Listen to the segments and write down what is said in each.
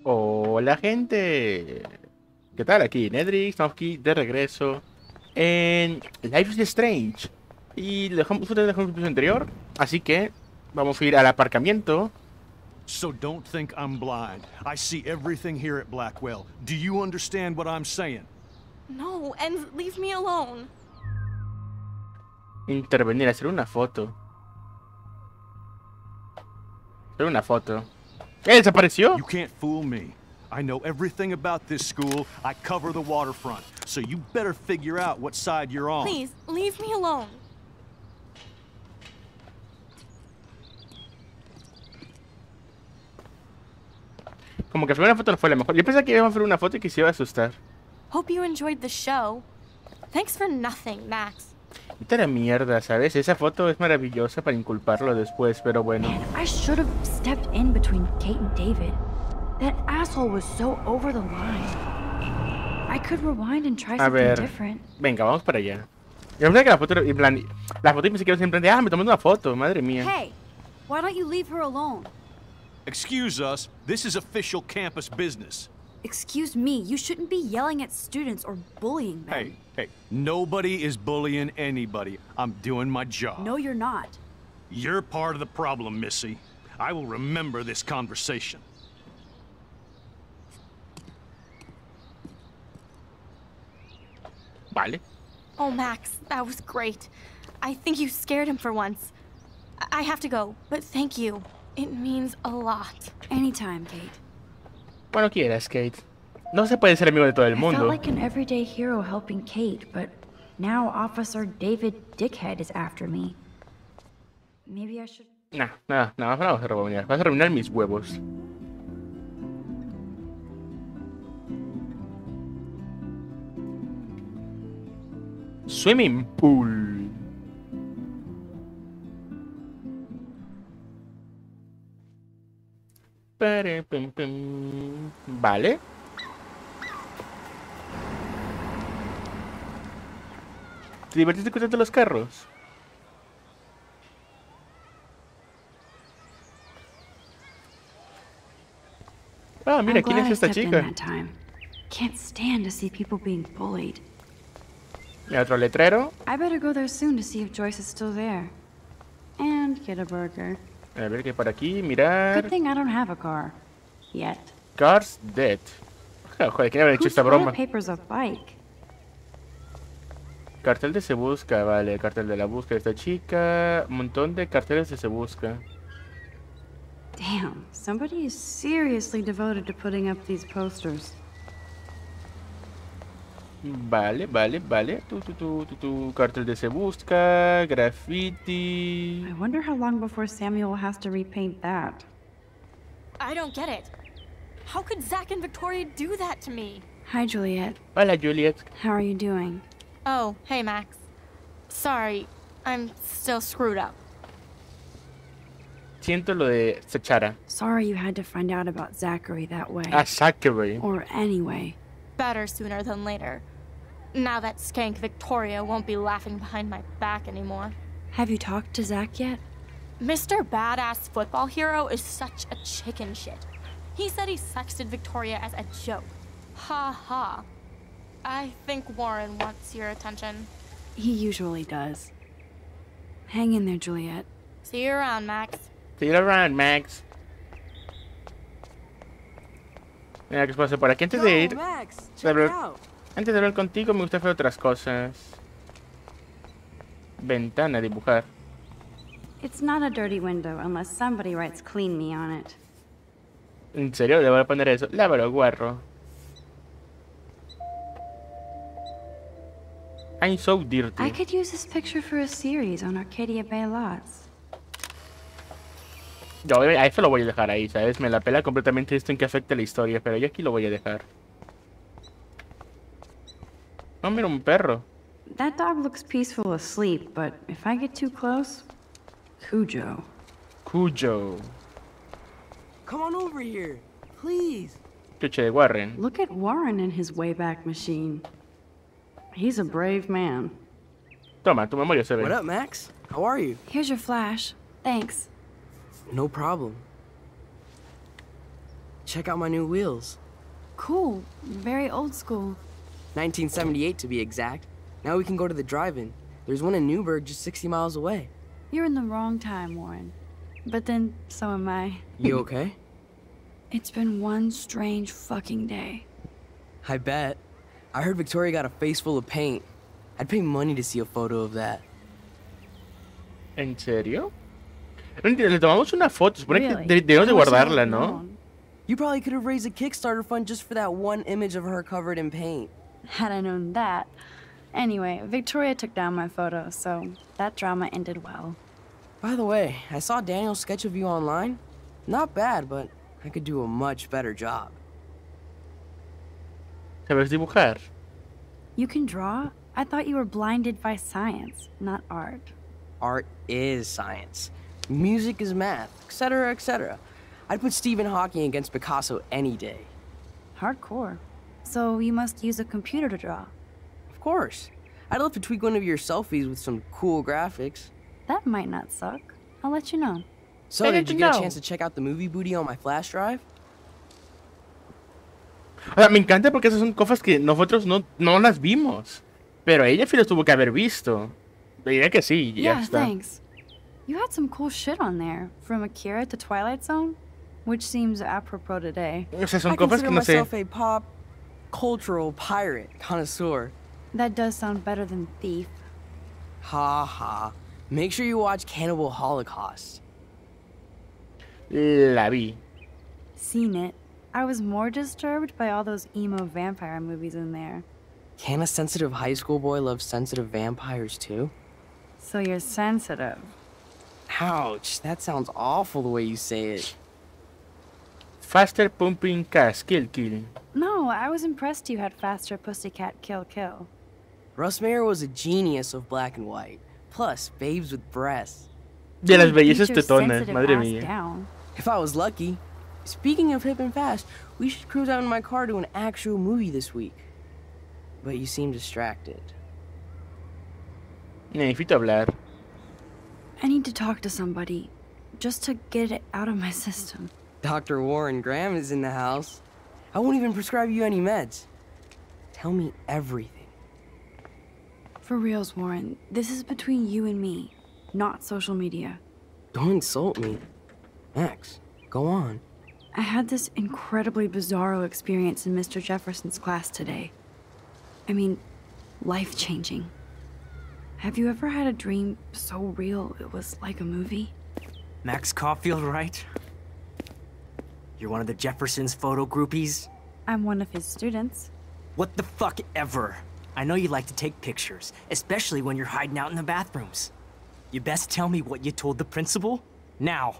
Hola gente, ¿qué tal? Aquí Nedrix, estamos aquí de regreso en Life is Strange. Y ustedes dejamos el episodio anterior, así que vamos a ir al aparcamiento. So don't think I'm blind. I see everything here at Blackwell. Do you understand what I'm saying? No, and leave me alone. Intervenir, hacer una foto. Hacer una foto. ¿Desapareció? You can't fool me. I know everything about this school. I cover the waterfront. So you better figure out what side you're on. Please, leave me alone. Como que hacer una foto no fue la mejor. Yo pensé que íbamos a hacer una foto y que se iba a asustar. Hope you enjoyed the show. Thanks for nothing, Max. Vete a la mierda, ¿sabes? Esa foto es maravillosa para inculparlo después, pero bueno. Man, I should have stepped in between Kate and David. That asshole was so over the line. I could rewind and try A something ver, different. venga, vamos para allá. Yo pensé que la foto era en plan, la foto pensé que iba a ser en plan de, me tomé una foto, madre mía. Hey, why don't you leave her alone? Excuse us. This is official campus business. Excuse me, you shouldn't be yelling at students or bullying them. Hey, nobody is bullying anybody. I'm doing my job. No, you're not. You're part of the problem, Missy. I will remember this conversation. Vale. Oh, Max, that was great. I think you scared him for once. I have to go, but thank you. It means a lot. Anytime, Kate. Cuando quieras, Kate. No se puede ser amigo de todo el I felt mundo. like an everyday hero helping Kate, but now Officer David Dickhead is after me. Maybe I should... Nada, vamos a rebobinar. Vas a rebobinar mis huevos. Swimming pool. Vale. ¿Te divertiste escuchando los carros? Ah, mira, I'm ¿quién glad es I esta stepped in chica? that time. Can't stand to see people being bullied. Mira, otro letrero. I better go there soon to see if Joyce is still there. And get a burger. A ver qué hay por aquí, mirar. Good thing I don't have a car. Yet. Cars Dead. Joder, ¿quién habrá hecho Whose esta broma? toilet paper's a bike? Cartel de Se Busca, vale. Cartel de la búsqueda de esta chica. Un montón de carteles de Se Busca. Damn, somebody is seriously devoted to putting up these posters. Vale. Cartel de Se Busca. Graffiti. I wonder how long before Samuel has to repaint that. I don't get it. How could Zach and Victoria do that to me? Hi, Juliet. Hola, Juliet. How are you doing? Oh, hey, Max. Sorry, I'm still screwed up. Siento lo de Sachara. Sorry you had to find out about Zachary that way. Ah, Zachary. Or anyway. Better sooner than later. Now that skank Victoria won't be laughing behind my back anymore. Have you talked to Zach yet? Mr. Badass Football Hero is such a chicken shit. He said he sexted Victoria as a joke. Ha ha. I think Warren wants your attention. He usually does. Hang in there, Juliet. See you around, Max. See you around, Max. Mira, ¿qué pasa por aquí? Antes de ir, Max, de hablar, antes de hablar contigo, me gusta hacer otras cosas. Ventana, dibujar. It's not a dirty window unless somebody writes clean me on it. ¿En serio? Le voy a poner eso. Lávalo, guarro. I'm so dirty. I could use this picture for a series on Arcadia Bay lots. Yo a eso lo voy a dejar ahí, ¿sabes? Me la pela completamente esto en que afecte la historia, pero yo aquí lo voy a dejar. Oh, mira, un perro. That dog looks peaceful asleep, but if I get too close... Cujo. Cujo. Come on over here, please. Chuche de Warren. Look at Warren and his Wayback Machine. He's a brave man. Toma, tu memoria se ve. What up, Max? How are you? Here's your flash. Thanks. No problem. Check out my new wheels. Cool. Very old school. 1978 to be exact. Now we can go to the drive-in. There's one in Newburgh just 60 miles away. You're in the wrong time, Warren. But then, so am I. You okay? It's been one strange fucking day. I bet. I heard Victoria got a face full of paint. I'd pay money to see a photo of that. ¿En serio? No entiendo, le tomamos una foto. Supone que Really? debemos de I wish I guardarla, had ¿no? known. You probably could have raised a Kickstarter fund just for that one image of her covered in paint. Had I known that. Anyway, Victoria took down my photo, so that drama ended well. By the way, I saw Daniel's sketch of you online. Not bad, but I could do a much better job. ¿Sabes dibujar? You can draw? I thought you were blinded by science, not art. Art is science. Music is math, etc., etc. I'd put Stephen Hawking against Picasso any day. Hardcore. So you must use a computer to draw. Of course. I'd love to tweak one of your selfies with some cool graphics. That might not suck. I'll let you know. So, I did didn't you get know. a chance to check out the movie booty on my flash drive? O sea, me encanta porque esas son cosas que nosotros no las vimos. Pero ella sí las tuvo que haber visto. Diría que sí, y ya Yeah, está. thanks. You had some cool shit on there, from Akira to Twilight Zone, which seems apropos today. O sea, son I cosas consider que no sé. myself a pop cultural pirate connoisseur. That does sound better than thief. Ha ha. Make sure you watch Cannibal Holocaust. La vi. Seen it. I was more disturbed by all those emo vampire movies in there. Can a sensitive high school boy love sensitive vampires too? So you're sensitive. Ouch, that sounds awful the way you say it. Faster pumping cast, kill. No, I was impressed you had faster Pussycat Kill. Russ Meyer was a genius of black and white. Plus, babes with breasts. De las Dude, bellezas beat your tetonas, sensitive madre ass mía. down. If I was lucky. Speaking of hip and fast, we should cruise out in my car to an actual movie this week. But you seem distracted. Necesito hablar. I need to talk to somebody, just to get it out of my system. Dr. Warren Graham is in the house. I won't even prescribe you any meds. Tell me everything. For reals, Warren, this is between you and me, not social media. Don't insult me. Max, go on. I had this incredibly bizarro experience in Mr. Jefferson's class today. I mean, life-changing. Have you ever had a dream so real it was like a movie? Max Caulfield, right? You're one of the Jefferson's photo groupies? I'm one of his students. What the fuck ever? I know you like to take pictures, especially when you're hiding out in the bathrooms. You best tell me what you told the principal, now.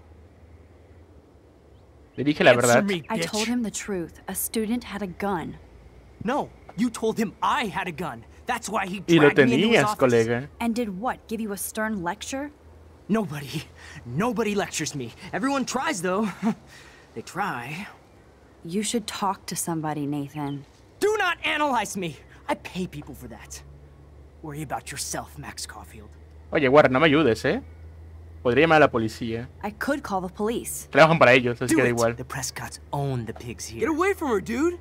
Le dije la Answer verdad. me, I bitch. told him the truth. A student had a gun. No, you told him I had a gun. That's why he Y lo dragged me into his tenías, office. colega. And did what? Give you a stern lecture? Nobody lectures me. Everyone tries, though. They try. You should talk to somebody, Nathan. Do not analyze me. I pay people for that. Worry about yourself, Max Caulfield. Oye, Warren, no me ayudes, ¿eh? Podría llamar a la policía. I could call the police. Trabajan para ellos, así Do que da it. igual. The Prescotts own the pigs here. Get away from her, dude!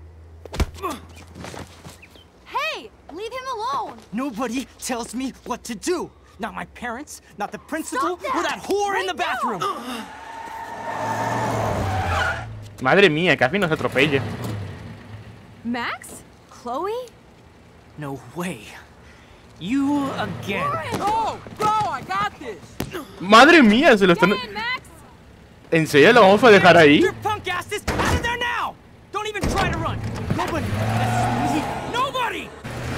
Hey, leave him alone. Nobody tells me what to do. Not my parents, not the principal, Stop that! or that whore in the Right bathroom. Madre mía, casi nos atropella. Max? Chloe? No way. You again. Oh, bro, I got this! Madre mía, se lo están... Hey, Max! ¿En serio lo vamos a dejar ahí? Your punk asses out of there now! Don't even try to run. Nobody. Nobody.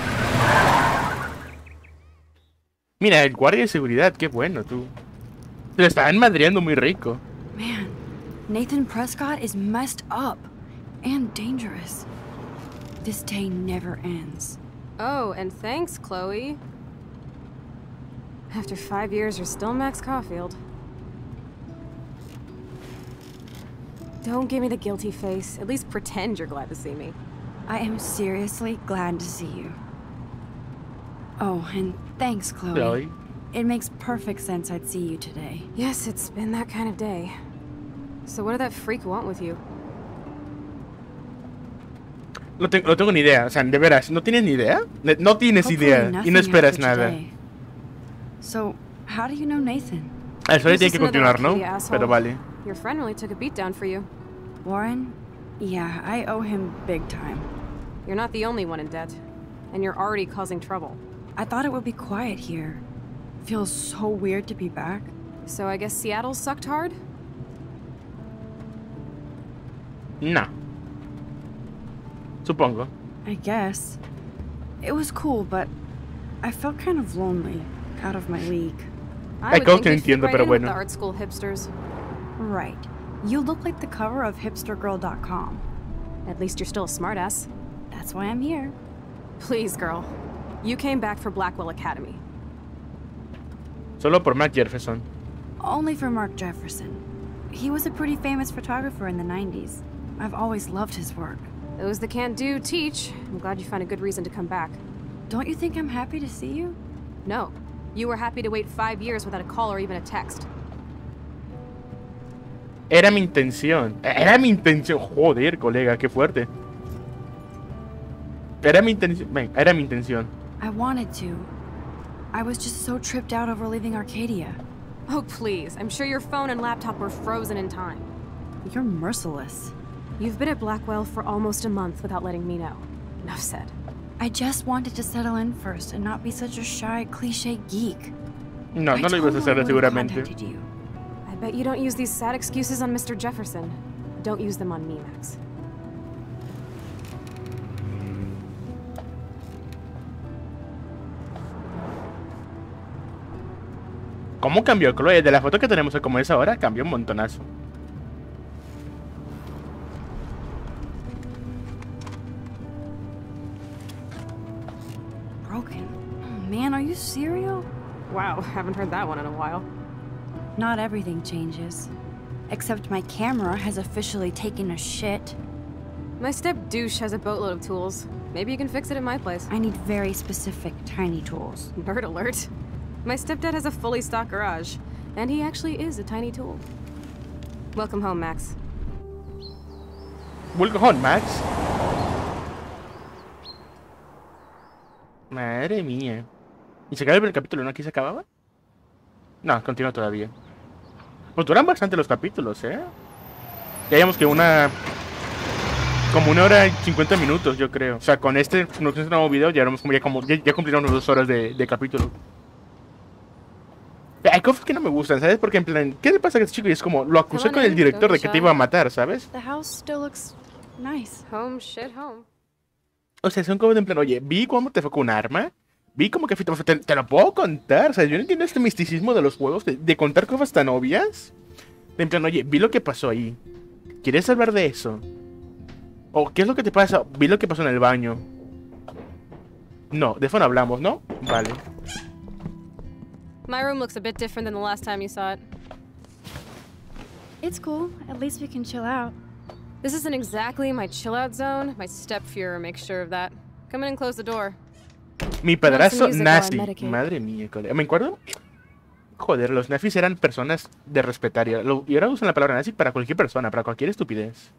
Mira, el guardia de seguridad, qué bueno, tú. Se lo están madreando muy rico. Man, Nathan Prescott is messed up and dangerous. This day never ends. Oh, and thanks, Chloe. After 5 years, you're still Max Caulfield. Don't give me the guilty face. At least pretend you're glad to see me. I am seriously glad to see you. Oh, and thanks, Chloe. No tengo ni idea. O sea, de veras, ¿no tienes ni idea? No tienes Hopefully idea y nothing no esperas after nada. today. So, how do you know Nathan? La historia He's tiene just que another continuar, ¿no? Arcadia asshole. Pero vale. Your friend really took a beat down for you. Warren? Yeah, I owe him big time. You're not the only one in debt. And you're already causing trouble. I thought it would be quiet here. Feels so weird to be back. So I guess Seattle sucked hard? No. Supongo. I guess. It was cool, but I felt kind of lonely, out of my league. I would creo think que you'd fit entiendo, right pero in with bueno. the art school hipsters. Right. You look like the cover of hipstergirl.com. At least you're still a smartass. That's why I'm here. Please, girl. You came back for Blackwell Academy. Solo por Mark Jefferson. Only for Mark Jefferson. He was a pretty famous photographer in the 90s. I've always loved his work. Those that can't do, teach. I'm glad you found a good reason to come back. Don't you think I'm happy to see you? No. You were happy to wait 5 years without a call or even a text. Era mi intención. Era mi intención. Joder, colega, qué fuerte. Era mi intención. Ven, era mi intención. I wanted to. I was just so tripped out over leaving Arcadia. Oh, please. I'm sure your phone and laptop were frozen in time. You're merciless. You've been at Blackwell for almost a month without letting me know. Enough said. I just wanted to settle in first and not be such a shy, cliché geek. No, I no lo ibas a hacer totally would've seguramente. contacted you. I bet you don't use these sad excuses on Mr. Jefferson. Don't use them on me, Max. ¿Cómo cambió Chloe? De la foto que tenemos a como es ahora, cambió un montonazo. Broken. Oh, man, are you serial? Wow, haven't heard that one in a while. Not everything changes. Except my camera has officially taken a shit. My step douche has a boatload of tools. Maybe you can fix it at my place. I need very specific, tiny tools. Nerd alert. My stepdad has a fully stocked garage, and he actually is a tiny tool. Welcome home, Max. Welcome home, Max. Madre mía. ¿Y se acaba el capítulo, no? ¿Aquí se acababa? No, continúa todavía. Pues duran bastante los capítulos, ¿eh? Ya digamos que como 1 hora y 50 minutos, yo creo. O sea, con este nuevo video ya cumplieron 2 horas de capítulo. Hay cosas que no me gustan, ¿sabes? Porque en plan, ¿qué le pasa a este chico? Y es como, lo acusé con el director de que te iba a matar, ¿sabes? The house still looks nice. Home, shit, home. O sea, son como de en plan, oye, vi cómo te fue con un arma. Vi cómo que te lo puedo contar. O sea, yo no entiendo este misticismo de los juegos, de contar cosas tan obvias. De en plan, oye, vi lo que pasó ahí. ¿Quieres hablar de eso? ¿O qué es lo que te pasa? Vi lo que pasó en el baño. No, de eso no hablamos, ¿no? Vale. My room looks a bit different than the last time you saw it. It's cool. At least we can chill out. This isn't exactly my chill-out zone. My step-Fuhrer makes sure of that. Come in and close the door. Mi padrastro music while I nazi. medicate. Madre mía, colega. ¿Me acuerdo? Joder, los nazis eran personas de respetar. Y ahora usan la palabra nazi para cualquier persona, para cualquier estupidez.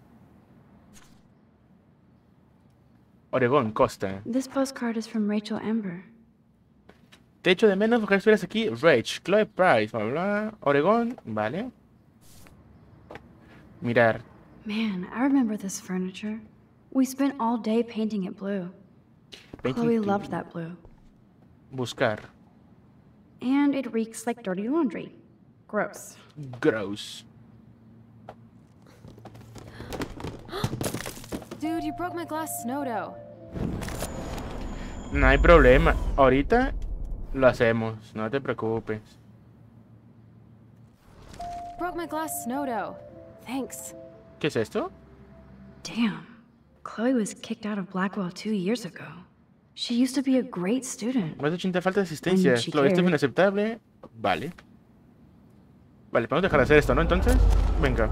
Oregón, Costa. This postcard is from Rachel Amber. Te echo de menos, ojalá estuvieras aquí. Rach, Chloe Price, bla, bla, bla. Oregón, vale. Mirar. Man, I remember this furniture. We spent all day painting it blue. Painting Chloe blue. loved that blue. Buscar. And it reeks like dirty laundry. Gross. Gross. Dude, you broke my glass snow dough. No hay problema. Ahorita lo hacemos. No te preocupes. Broke my glass snow dough. Thanks. ¿Qué es esto? Damn. Chloe was kicked out of Blackwell 2 years ago. She used to be a great student. Más de 80 falta de asistencia. she Chloe, esto es cared. inaceptable. Vale. Vale, podemos dejar de hacer esto, ¿no? Entonces, venga.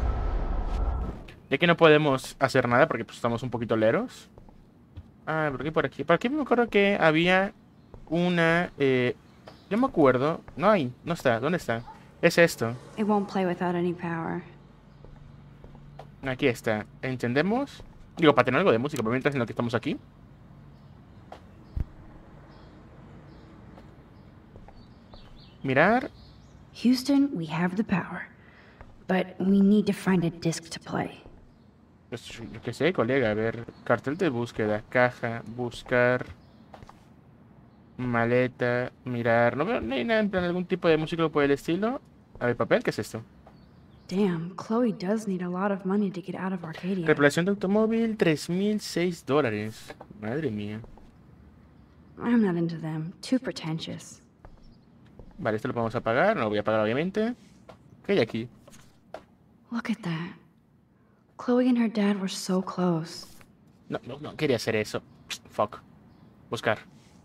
Ya que no podemos hacer nada porque pues, estamos un poquito leros. Ah, ¿por qué por aquí? Por aquí me acuerdo que había una... yo me acuerdo... No hay, no está. ¿Dónde está? Es esto. It won't play without any power. Aquí está. ¿Entendemos? Digo, para tener algo de música, pero mientras en lo que estamos aquí. Mirar. Houston, we have the power. But we need to find a disc to play. Pues, yo qué sé, colega. A ver. Cartel de búsqueda. Caja. Buscar. Maleta. Mirar. No veo no hay nada en plan algún tipo de música por el estilo. A ver, papel. ¿Qué es esto? Damn, Chloe does need a lot of money to get out of Arcadia. Reparación de automóvil. $3,006. Madre mía. I'm not into them. Too pretentious. Vale, esto lo podemos apagar. No lo voy a apagar, obviamente. ¿Qué hay aquí? Look at that. Chloe and her dad were so close. No, no, no quería hacer eso. Fuck. Buscar.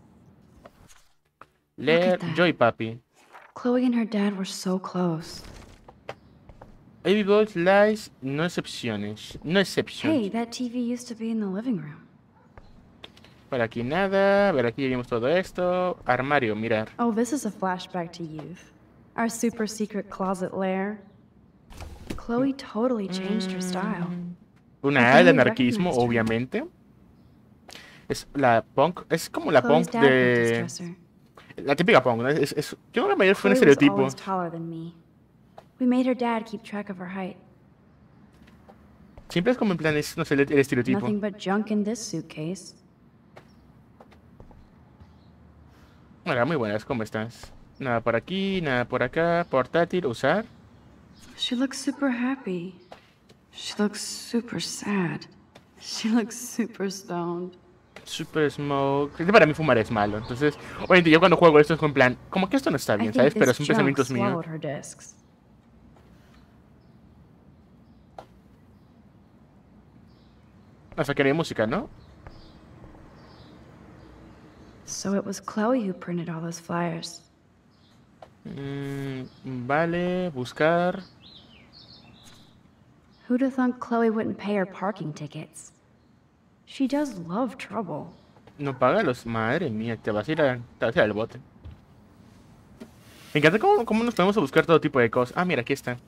Leer. that. Joy Papi. Chloe and her dad were so close. Baby Boys Lies. No excepciones. No Hey, excepciones. that TV used to be in the living room. Por aquí nada. A ver, aquí vimos todo esto. Armario, mirar. Oh, this is a flashback to youth. Our super secret closet lair. Chloe totally changed her style. Una I A de barely anarquismo, recognized her. obviamente. Es la punk. Es como la Chloe's punk dad built this de. dresser. La típica punk, ¿no? Yo creo que mayor fue un Chloe was estereotipo. always taller than me. We made her dad keep track of her height. Siempre es como en plan, es, no sé, el estereotipo. Nothing but junk in this suitcase. Hola, muy buenas, ¿cómo estás? Nada por aquí, nada por acá. Portátil, usar. She looks super happy. She looks super sad. She looks super stoned. Super Smoke. Es que para mí fumar es malo. Entonces, obviamente yo cuando juego esto es en plan, como que esto no está I bien, think ¿sabes? Pero this son junk pensamientos míos. swallowed her discs. O sea, que no hay música, ¿no? So it was Chloe who printed all those flyers. Vale, buscar. Who'd have thought Chloe wouldn't pay her parking tickets? She does love trouble. No paga los. Madre mía, te vas a ir, te vas a ir al bote. Me encanta cómo nos podemos buscar todo tipo de cosas. Ah, mira, aquí está.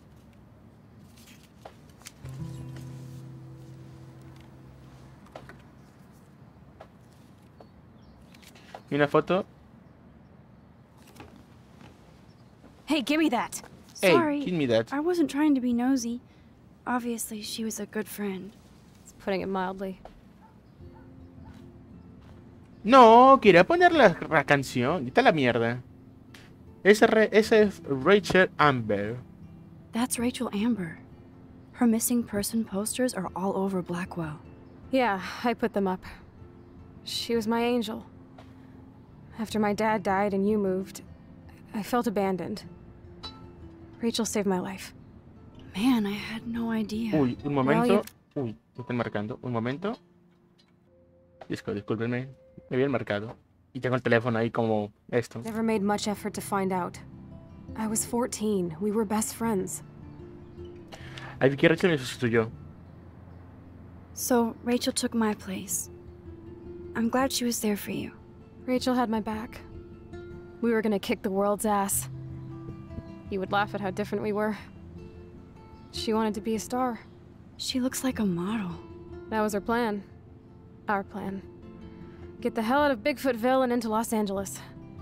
Y una foto. Hey, give me that. Hey, Sorry, give me that. I wasn't trying to be nosy. Obviously, she was a good friend. It's putting it mildly. No, quería poner la canción. Está la mierda. Ese es Rachel Amber. That's Rachel Amber. Her missing person posters are all over Blackwell. Yeah, I put them up. She was my angel. After my dad died and you moved, I felt abandoned. Rachel saved my life. Man, I had no idea. Uy, un momento. Uy, me están marcando. Un momento. Discúlpenme. Me habían marcado. Y tengo el teléfono ahí como esto. Never made much effort to find out. I was 14. We were best friends. Ahí que Rachel me sustituyó. So, Rachel took my place. I'm glad she was there for you. Rachel had my back. We were gonna kick the world's ass. You would laugh at how different we were. She wanted to be a star. She looks like a model. That was her plan. Our plan. Get the hell out of Bigfootville and into Los Angeles.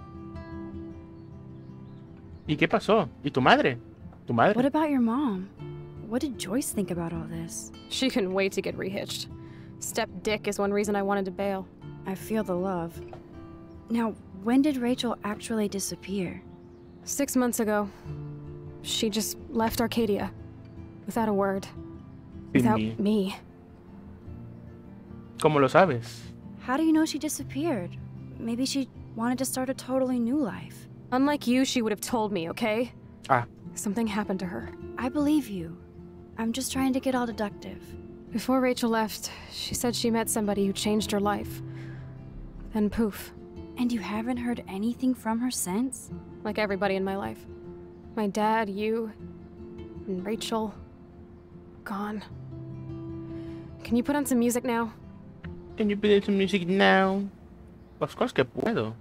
¿Y qué pasó? ¿Y tu madre? ¿Tu madre? What about your mom? What did Joyce think about all this? She couldn't wait to get rehitched. Step Dick is one reason I wanted to bail. I feel the love. Now, when did Rachel actually disappear? 6 months ago. She just left Arcadia. Without a word. Without me. ¿Cómo lo sabes? How do you know she disappeared? Maybe she wanted to start a totally new life. Unlike you, she would have told me, okay? Ah. Something happened to her. I believe you. I'm just trying to get all deductive. Before Rachel left, she said she met somebody who changed her life. Then poof. And you haven't heard anything from her since? Like everybody in my life. My dad, you, and Rachel. Gone. Can you put on some music now? Can you play some music now? Of course que puedo.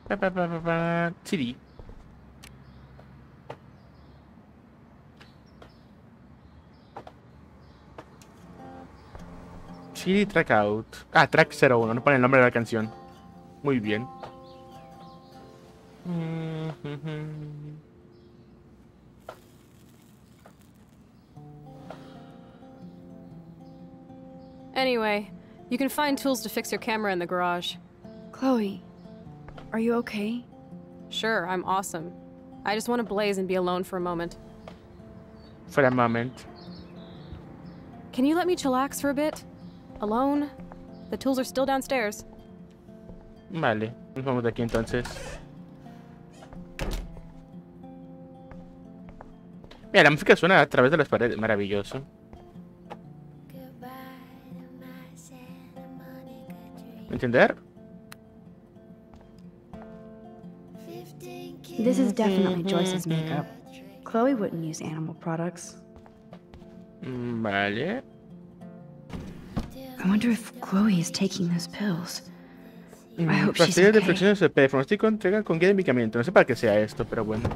CD. City Track Out. Ah, Track 01, no pone el nombre de la canción. Muy bien. Anyway, you can find tools to fix your camera in the garage. Chloe, are you okay? Sure, I'm awesome. I just want to blaze and be alone for a moment. For a moment. Can you let me chillax for a bit? Alone? The tools are still downstairs. Vale, nos vamos de aquí entonces. Mira, la música suena a través de las paredes. Maravilloso. ¿Entender? This is definitely Joyce's makeup. Chloe wouldn't use animal products. Vale. I wonder if Chloe is taking those pills. I hope she's Pastillas de okay. flexión SP. Pronóstico entrega con guía de medicamento. No sé para qué sea esto, pero bueno.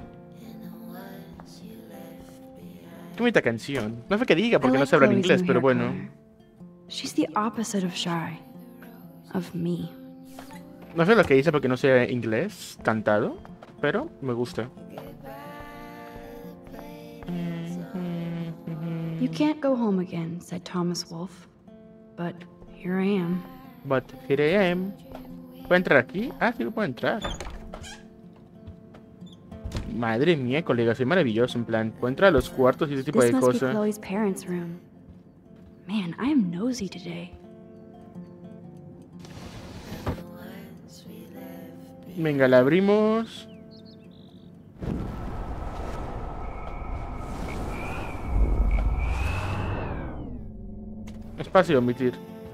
Qué bonita canción. No sé qué diga porque no sé hablar inglés, pero bueno. She's the opposite of shy. Of me. No sé lo que dice porque no sé inglés cantado, pero me gusta. You can't go home again, said Thomas Wolfe. But here I am. But here I am. ¿Puedo entrar aquí? Ah, sí, puedo entrar. Madre mía, colega, soy maravilloso. En plan, puedo entrar a los cuartos y ese tipo This de must be cosas. Chloe's parents' room. Man, I am nosy today. Venga, la abrimos. Espacio, omitir.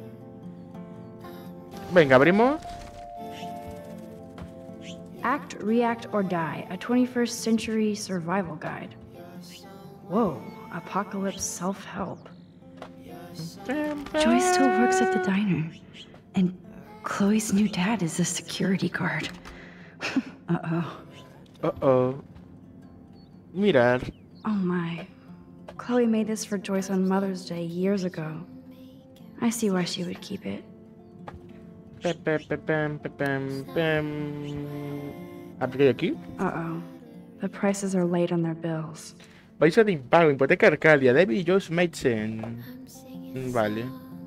Venga, abrimos. Act, React, or Die, a 21st Century Survival Guide. Whoa, apocalypse self-help. Joyce still works at the diner. And Chloe's new dad is a security guard. Uh-oh. Uh-oh. Mirar. Oh my. Chloe made this for Joyce on Mother's Day years ago. I see why she would keep it. ¿Apliqué aquí? Uh-oh. The prices are late on their bills. Paisa de impago, hipoteca Arcadia, David y Joyce Madsen. Vale.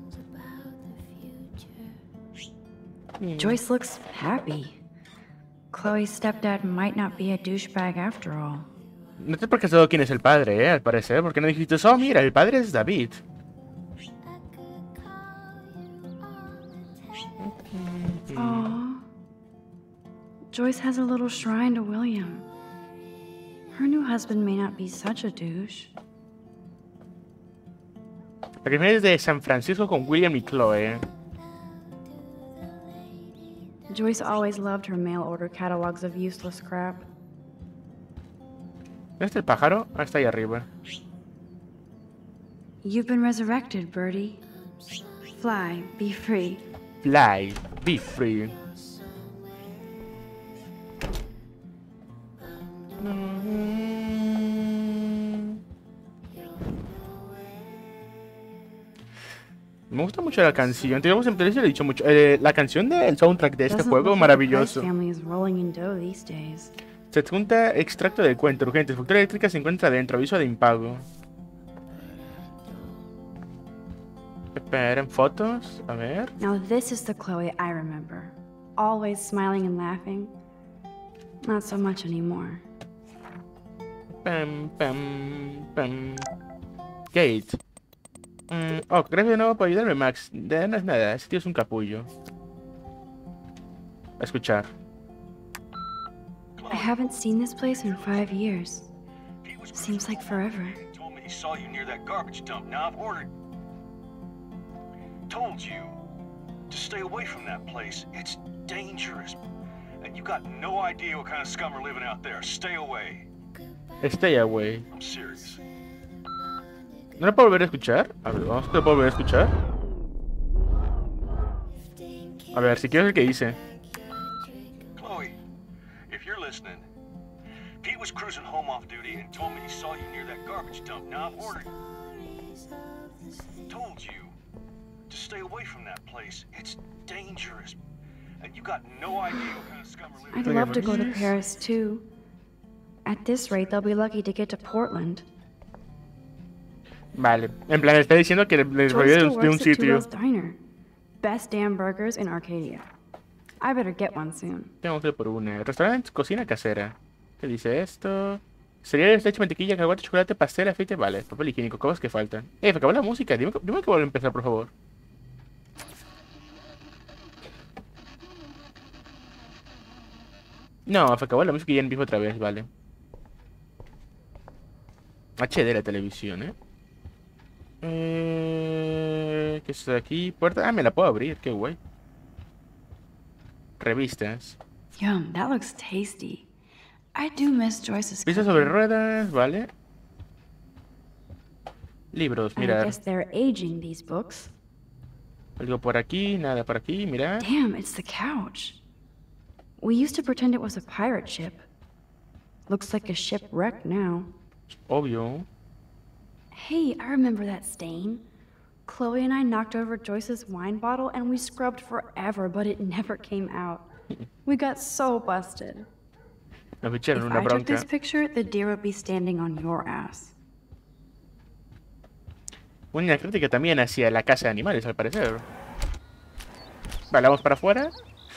Joyce looks happy. Chloe's stepdad might not be a douchebag after all. No te has percatado quién es el padre, al parecer, porque no dijiste, oh, mira, el padre es David. Aww. Joyce has a little shrine to William. Her new husband may not be such a douche. La primera es de San Francisco con William y Chloe. Joyce always loved her mail order catalogs of useless crap. ¿Dónde está el pájaro? Ah, está ahí arriba. You've been resurrected, Birdie. Fly, be free. Fly, be free. Me gusta mucho la canción. Teníamos en playlist, le he dicho mucho. La canción del soundtrack de este Doesn't juego, look like the maravilloso. Price family is rolling in dough these days. Se adjunta extracto del cuento. Urgente. Factura eléctrica se encuentra dentro. Aviso de impago. Esperen, fotos. A ver. Now this is the Chloe I remember. Always smiling and laughing. Not so much anymore. Pam, pam, pam. Kate. Oh, gracias de nuevo por ayudarme, Max. De no es nada, ese tío es un capullo. A escuchar. I haven't seen this place in 5 years. Seems like forever. Told me he saw you near that garbage dump. Now I've ordered. Told you to stay away from that place. It's dangerous. And you got no idea what kind of scum are living out there. Stay away. Stay away. I'm serious. ¿No lo puedo volver a escuchar? A ver, vamos a lo puedo volver a escuchar. A ver, si quiero ver qué dice. Chloe, if you're listening, Pete was cruising home off duty and told me he saw you near that garbage dump. Now I've ordered. Told you to stay away from that place. It's dangerous. And you got no idea what kind of scum are living I'd love to go to Paris too. At this rate, they'll be lucky to get to Portland. Vale. En plan, está diciendo que les Joy rodeé still de un works at sitio. Tullo's Diner. Best damn burgers in Arcadia. I better get one soon. Tengo que ir por una. Restaurante, cocina casera. ¿Qué dice esto? Cereales, leche, mantequilla, cacahuate, chocolate, pastel, aceite, vale. Papel higiénico, cosas que faltan. Se acabó la música. Dime que vuelve a empezar, por favor. No, se acabó la música y ya empiezo otra vez, vale. HD la televisión, ¿Qué es esto de aquí? Puerta. Ah, me la puedo abrir, qué guay. Revistas. Yum, that looks tasty. I do miss Joyce's Pistas sobre ruedas, vale. Libros, I mira. guess they're aging these books. Algo por aquí, nada por aquí, mira. Damn, it's the couch. We used to pretend it was a pirate ship. Looks like a shipwreck now. Obvio. Hey, I remember that stain. Chloe and I knocked over Joyce's wine bottle and we scrubbed forever, but it never came out. We got so busted. Nos echaron If una I took bronca. this picture, the deer would be standing on your ass. Una crítica también hacia la casa de animales, al parecer. Vale, vamos para afuera.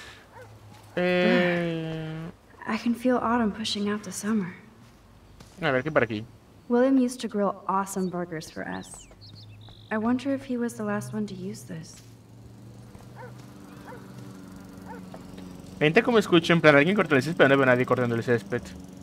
I can feel autumn pushing out the summer. A ver, ¿qué por aquí? William used to grill awesome burgers for us. I wonder if he was the last one to use this. Gente como escucho, en plan, alguien cortando el césped, pero no veo a nadie cortando el césped.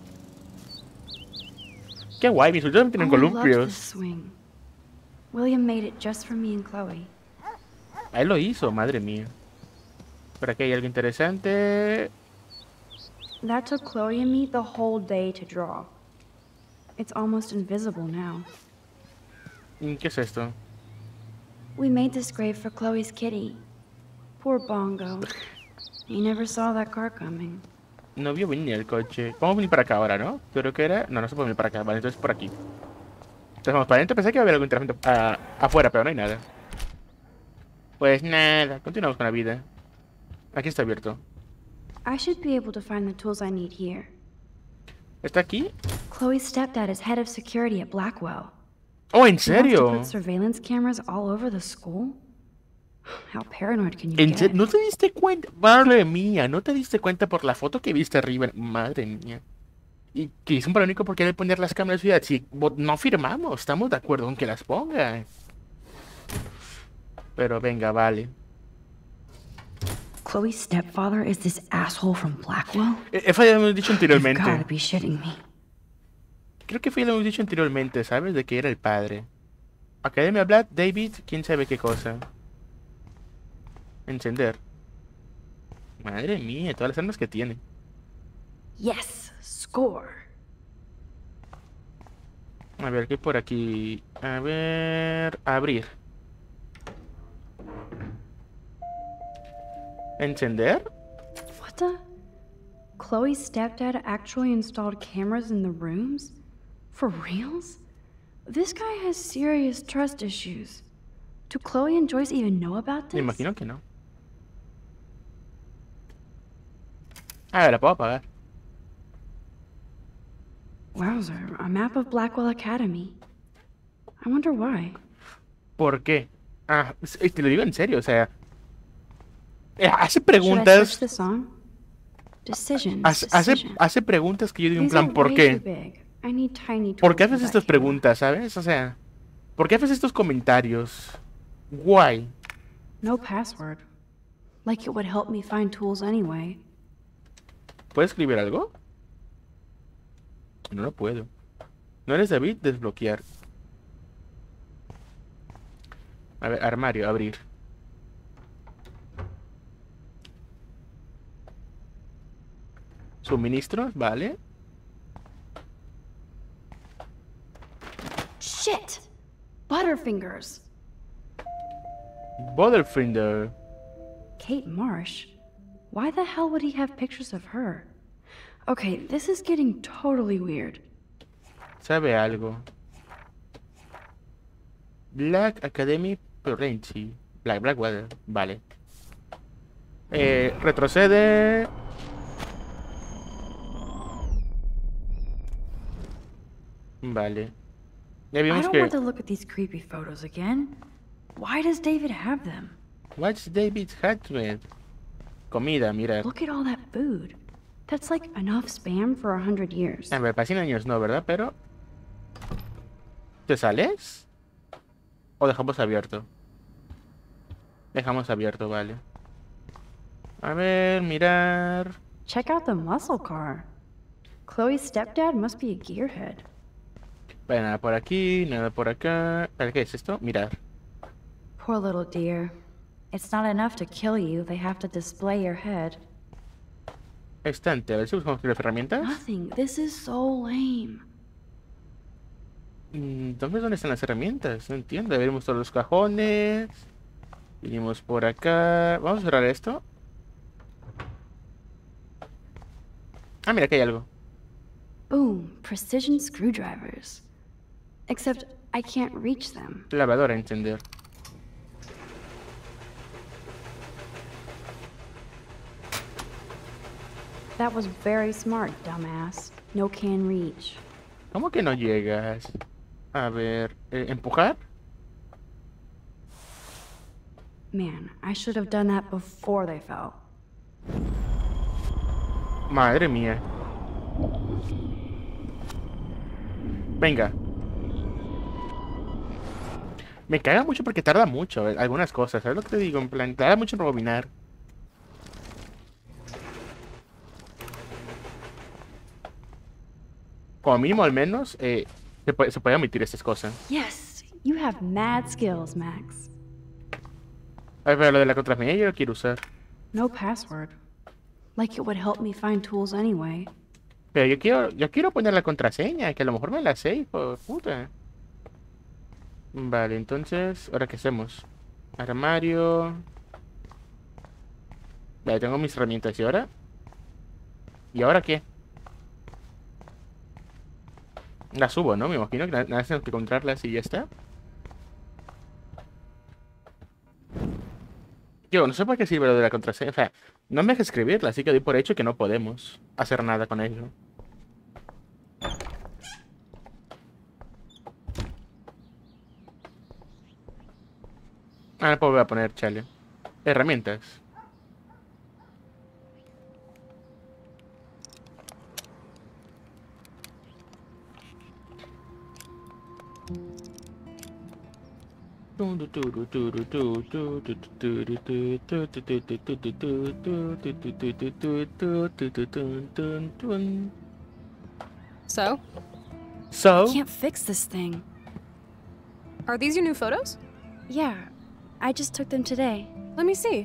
Qué guay, mis ultras tienen Oh, I love this columpios. swing. William made it just for me and Chloe. Él lo hizo, madre mía. Por aquí hay algo interesante. That took Chloe and me the whole day to draw. It's almost invisible now. ¿Qué es esto? We made this grave for Chloe's kitty. Poor Bongo. He never saw that car coming. No vio venir el coche. Vamos a venir para acá ahora, ¿no? Creo que era... No, no se puede venir para acá. Vale, entonces por aquí. Entonces vamos para adentro. Pensé que iba a haber algo interesante afuera, pero no hay nada. Pues nada. Continuamos con la vida. Aquí está abierto. I should be able to find the tools I need here. ¿Está aquí? Chloe's stepdad is head of security at Blackwell. Oh, ¿en He wants to serio? put surveillance cameras all over the school? How paranoid can you ¿En get? serio? ¿No te diste cuenta? Madre mía, ¿no te diste cuenta por la foto que viste arriba? Madre mía. Y que es un paranoico por querer poner las cámaras de ciudad. Si no firmamos, estamos de acuerdo con que las ponga. Pero venga, vale. Chloe's stepfather is this asshole from Blackwell? Eso ya lo hemos dicho You've gotta anteriormente. be shitting me. Creo que fue ya lo hemos dicho anteriormente, ¿sabes? De que era el padre. Academia Black, David, quién sabe qué cosa. Encender. Madre mía, todas las armas que tiene. Yes, score. A ver, ¿qué hay por aquí? A ver... Abrir. ¿Encender? What the? Chloe's stepdad actually installed cameras in the rooms? For reals? This guy has serious trust issues. Do Chloe and Joyce even know about Me this? imagino que no. A ver, la puedo apagar. Wowzer, a map of Blackwell Academy. I wonder why. ¿Por qué? Ah, te lo digo en serio, o sea... hace Should I switch preguntas... this on? Decisions. Hace preguntas que yo digo en These are plan, ¿por way qué? too big. I need tiny ¿Por qué tools haces for estas that camera. preguntas, sabes? O sea... ¿Por qué haces estos comentarios? Guay. No password. Like it would help me find tools anyway. ¿Puedes escribir algo? No lo puedo. ¿No eres David? Desbloquear. A ver, armario, abrir. Suministros, vale. Shit! Butterfingers! Butterfinger. Kate Marsh? Why the hell would he have pictures of her? Okay, this is getting totally weird. Sabe algo. Black Academy Parenti. Blackwater, vale. Retrocede. Vale. Ya I vimos don't que... want to look at these creepy photos again. Why does David have them? What's David's Hatred? Comida, mira. Look at all that food. That's like enough spam for 100 years. A ver, para 100 años no, ¿verdad? Pero... ¿Te sales? ¿O dejamos abierto? Dejamos abierto, vale. A ver, mirar... Check out the muscle car. Chloe's stepdad must be a gearhead. Vale, nada por aquí, nada por acá... Vale, ¿qué es esto? Mirar. Poor little dear. It's not enough to kill you, they have to display your head. Estante, a ver si buscamos las herramientas. Nothing. This is so lame. Entonces, ¿dónde están las herramientas? No entiendo. Abrimos todos los cajones. Vinimos por acá. Vamos a cerrar esto. Ah, mira, aquí hay algo. Boom. Precision screwdrivers. Except I can't reach them. Lavadora, encender. That was very smart, dumbass. No can reach. ¿Cómo que no llegas? A ver, ¿empujar? Man, I should have done that before they fell. Madre mía. Venga. Me caga mucho porque tarda mucho algunas cosas. ¿Sabes lo que te digo? En plan, tarda mucho en rebobinar. Como mínimo, al menos, se puede omitir estas cosas. Yes, you have mad skills, Max. A ver, pero lo de la contraseña yo lo quiero usar. No password. Like it would help me find tools anyway. Pero yo quiero poner la contraseña, que a lo mejor me la sé, hijo de puta. Vale, entonces, ¿ahora qué hacemos? Armario. Vale, tengo mis herramientas. ¿Y ahora? ¿Y ahora qué? Las subo, ¿no? Me imagino que nada más tengo que encontrarlas y ya está. Yo no sé para qué sirve lo de la contraseña. O sea, no me deja escribirla, así que doy por hecho que no podemos hacer nada con ello. Ah, pues voy a poner, chale. Herramientas. So? So? I can't fix this thing. Are these your new photos? Yeah, I just took them today. Let me see.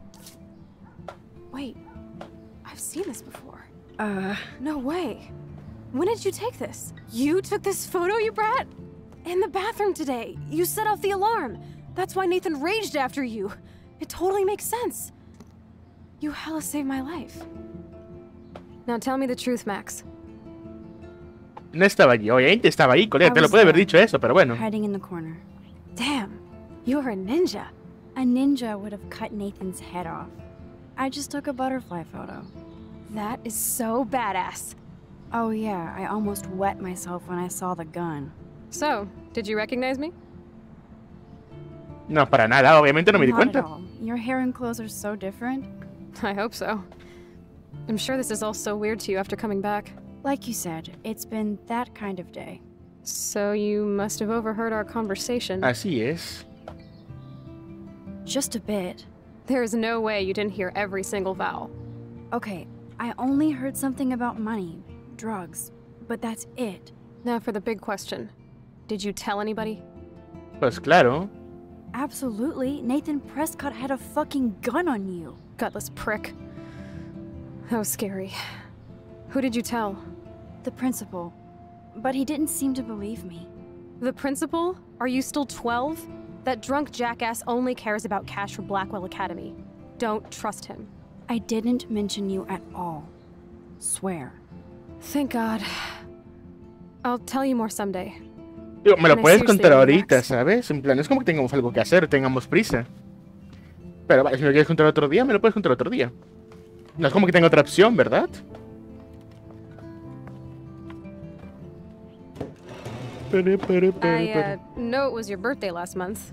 Wait, I've seen this before. No way. When did you take this? You took this photo, you brat? In the bathroom today. You set off the alarm. That's why Nathan raged after you. It totally makes sense. You hella saved my life. Now tell me the truth, Max. No estaba allí, obviamente estaba ahí, colega. Te lo puede haber dicho eso, pero bueno. Hiding in the corner. Damn, you're a ninja. A ninja would have cut Nathan's head off. I just took a butterfly photo. That is so badass. Oh yeah, I almost wet myself when I saw the gun. So, did you recognize me? No, para nada, obviamente no me di Not at cuenta. all. Your hair and clothes are so different. I hope so. I'm sure this is all so weird to you after coming back. Like you said, it's been that kind of day. So you must have overheard our conversation. Así es. Just a bit. There is no way you didn't hear every single vowel. Okay, I only heard something about money, drugs, but that's it. Now for the big question. Did you tell anybody? Pues claro. Absolutely. Nathan Prescott had a fucking gun on you. Gutless prick. That was scary. Who did you tell? The principal. But he didn't seem to believe me. The principal? Are you still 12? That drunk jackass only cares about cash for Blackwell Academy. Don't trust him. I didn't mention you at all. Swear. Thank God. I'll tell you more someday. Digo, me lo And I puedes seriously contar really ahorita, relax. ¿sabes? En plan, es como que tengamos algo que hacer, tengamos prisa. Pero vale, si me lo quieres contar otro día, me lo puedes contar otro día. No es como que tenga otra opción, ¿verdad? I know it was your birthday last month.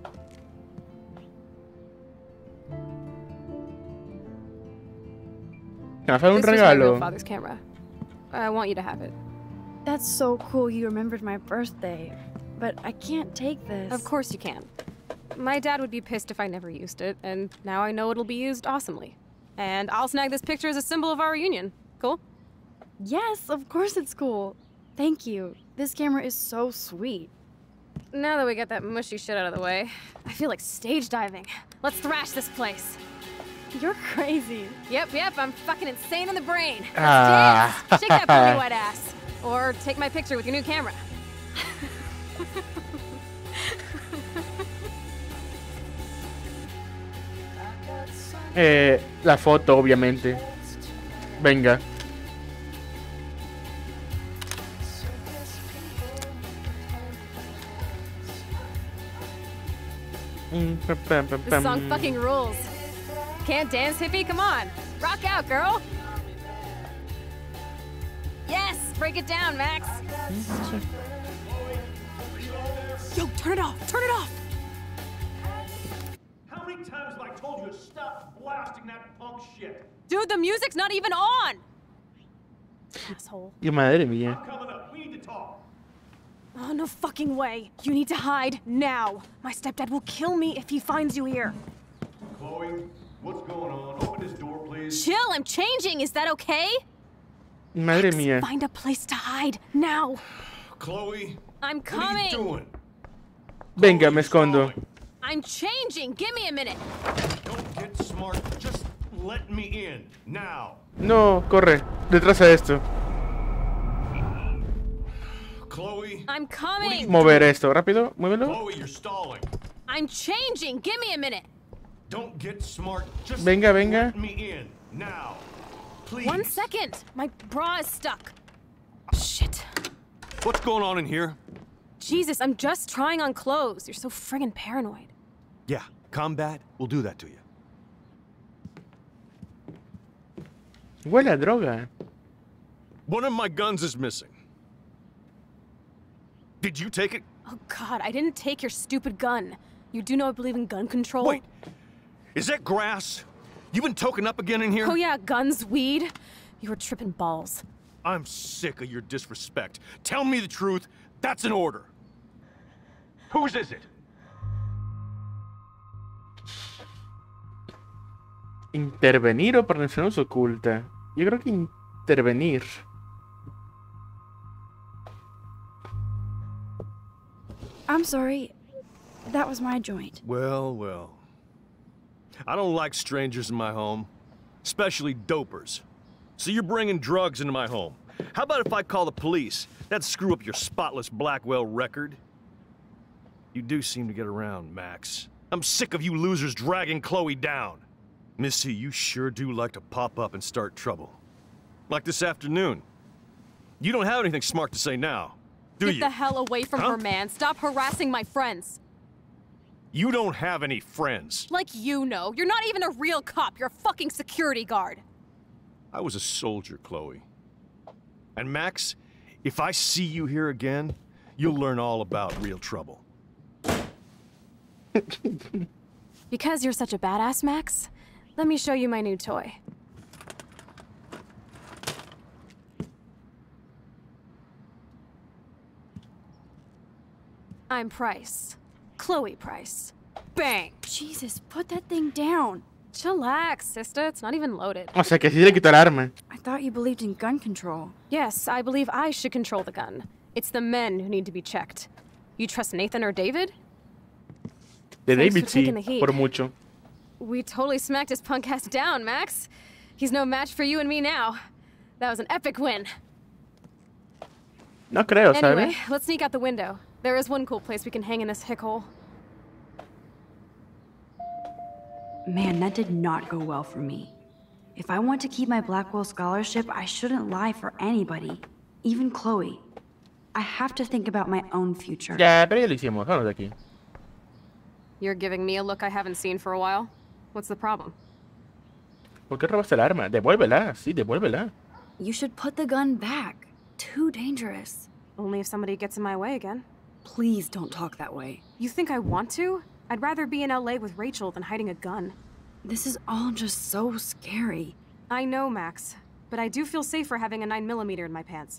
¿Me vas a dar un This was my real regalo? father's camera. I want you to have it. That's so cool you remembered my birthday. But I can't take this. Of course you can. My dad would be pissed if I never used it, and now I know it'll be used awesomely. And I'll snag this picture as a symbol of our reunion. Cool? Yes, of course it's cool. Thank you. This camera is so sweet. Now that we got that mushy shit out of the way, I feel like stage diving. Let's thrash this place. You're crazy. Yep, I'm fucking insane in the brain. Let's Ah. dance. Shake that pretty wet ass. Or take my picture with your new camera. La foto, obviamente. Venga. This song fucking rules. Can't dance, hippie? Come on. Rock out, girl. Yes, break it down, Max. Yo, turn it off. Turn it off. How many times have I told you to stop blasting that punk shit? Dude, the music's not even on. Asshole. Y madre mía. I'm coming up. We need to talk. Oh, no fucking way. You need to hide now. My stepdad will kill me if he finds you here. Chloe, what's going on? Open this door, please. Chill, I'm changing. Is that okay? Madre mía. Find a place to hide now. Chloe, I'm what are coming. you doing? Venga, me escondo. I'm changing. Give me a minute. Don't get smart. Just let me in now. No, corre. Detrás de esto. Chloe, I'm coming. Mover esto. Rápido, muévelo. Chloe, you're stalling. I'm changing. Give me a minute. Don't get smart. Just Venga, venga. let me in now. Please. 1 second. My bra is stuck. Shit. What's going on in here? Jesus, I'm just trying on clothes. You're so friggin' paranoid. Yeah, combat will do that to you. Huele a droga. One of my guns is missing. Did you take it? Oh God, I didn't take your stupid gun. You do know I believe in gun control? Wait, is that grass? You been token up again in here? Oh yeah, guns, weed. You were tripping balls. I'm sick of your disrespect. Tell me the truth. That's an order. Whose is it? Intervenir o permanecernos oculta. Yo creo que intervenir. I'm sorry. That was my joint. Well. I don't like strangers in my home, especially dopers. So you're bringing drugs into my home. How about if I call the police? That'd screw up your spotless Blackwell record. You do seem to get around, Max. I'm sick of you losers dragging Chloe down. Missy, you sure do like to pop up and start trouble. Like this afternoon. You don't have anything smart to say now, do Get you? the hell away from Huh? her, man. Stop harassing my friends. You don't have any friends. Like you know. You're not even a real cop. You're a fucking security guard. I was a soldier, Chloe. And Max, if I see you here again, you'll learn all about real trouble. Because you're such a badass, Max, let me show you my new toy. I'm Price. Chloe Price. Bang! Jesus, put that thing down. Chillax, sister. It's not even loaded. O sea que sí le quitó el arma. I thought you believed in gun control. Yes, I believe I should control the gun. It's the men who need to be checked. You trust Nathan or David? De Thanks David for taking sí, the heat. por mucho. We totally smacked his punk ass down, Max. He's no match for you and me now. That was an epic win. No creo, Anyway, ¿sabes? let's sneak out the window. There is one cool place we can hang in this hick hole. Man, that did not go well for me. If I want to keep my Blackwell scholarship, I shouldn't lie for anybody, even Chloe. I have to think about my own future. Ya, pero ya lo hicimos. Vámonos de aquí. You're giving me a look I haven't seen for a while. What's the problem? ¿Por qué robaste el arma? Devuélvela, sí, devuélvela. You should put the gun back. Too dangerous. Only if somebody gets in my way again. Please don't talk that way. You think I want to? I'd rather be in LA with Rachel than hiding a gun. This is all just so scary. I know, Max, but I do feel safer having a 9mm in my pants.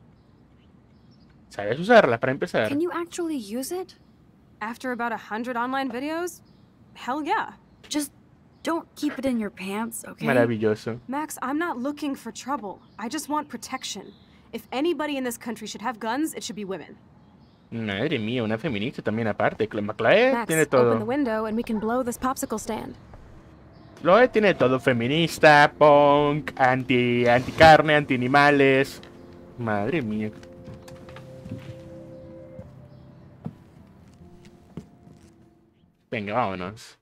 ¿Sabes usarla para empezar? Can you actually use it? After about 100 online videos? Hell yeah. Just don't keep it in your pants, okay? Maravilloso. Max, I'm not looking for trouble. I just want protection. If anybody in this country should have guns, it should be women. Madre mía, una feminista también aparte. Chloe Max, tiene open the todo. window and we can blow this popsicle stand. Chloe tiene todo. Feminista, punk, anti-carne, anti-animales. Madre mía. Venga, vámonos.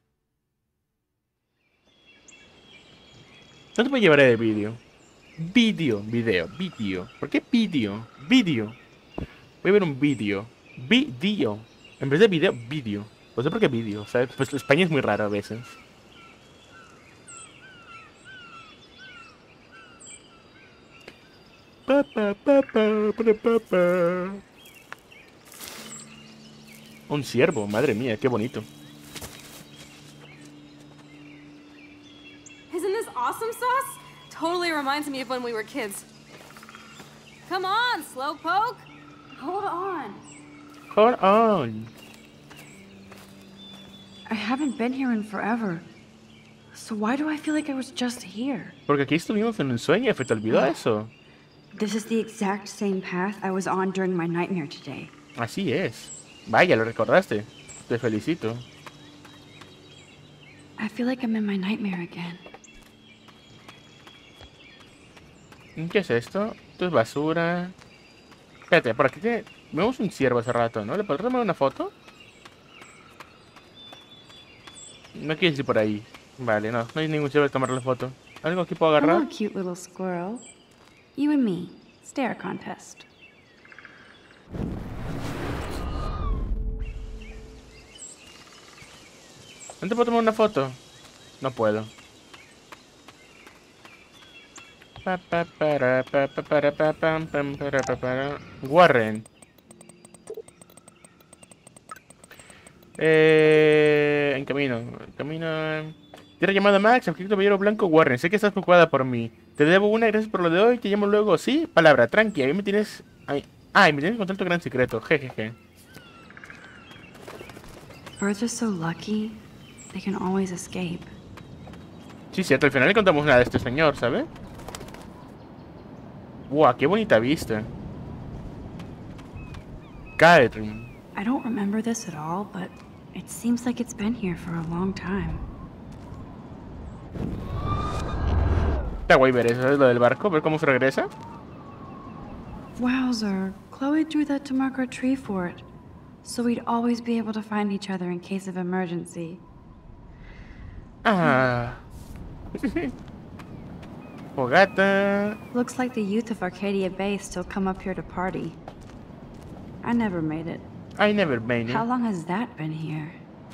No te puedo llevar de vídeo. Vídeo. ¿Por qué vídeo? Vídeo. Voy a ver un vídeo. Vídeo. En vez de video, vídeo. No sé por qué vídeo, ¿sabes? Pues España es muy raro a veces. Un ciervo, madre mía, qué bonito. Isn't this awesome sauce? Totally reminds me of when we were kids. Come on, Slowpoke. Hold on. Hold on. I haven't been here in forever. So why do I feel like I was just here? Porque aquí estuvimos en un sueño, ¿te olvidó eso? This is the exact same path I was on during my nightmare today. Así es. Vaya, lo recordaste. Te felicito. I feel like I'm in my nightmare again. ¿Qué es esto? Esto es basura. Espérate, por aquí vemos un ciervo hace rato, ¿no? ¿Le podrás tomar una foto? No quieres ir por ahí. Vale, no hay ningún ciervo de tomarle foto. ¿Algo aquí puedo agarrar? Hello, cute little squirrel. You and me. Stare contest. ¿No te puedo tomar una foto? No puedo. Warren. En camino. Tierra llamada Max, objeto caballero blanco Warren. Sé que estás preocupada por mí. Te debo una, gracias por lo de hoy. Te llamo luego. Sí, palabra, tranqui. Ahí me tienes. Ay, me tienes que contar tu gran secreto. Jejeje. Birds are so lucky. They can always escape. Sí, cierto. Al final le contamos nada de este señor, ¿sabes? ¡Wow! ¡Qué bonita vista! Catherine. I don't remember this at all, but it seems like it's been here for a long time. Está guay ver eso, es lo del barco, ver cómo se regresa. Wowzer, Chloe drew that to mark our tree fort, so we'd always be able to find each other in case of emergency. Ah. Fogata. Looks like the youth of Arcadia Bay still come up here to party. I never made it. I never made it. How long has that been here?